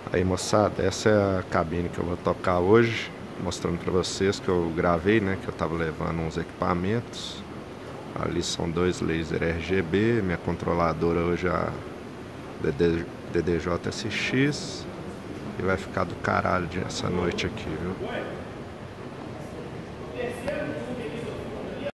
Aí, moçada, essa é a cabine que eu vou tocar hoje, mostrando pra vocês que eu gravei, né, que eu tava levando uns equipamentos. Ali são dois laser RGB, minha controladora hoje é a DDJ SX e vai ficar do caralho essa noite aqui, viu?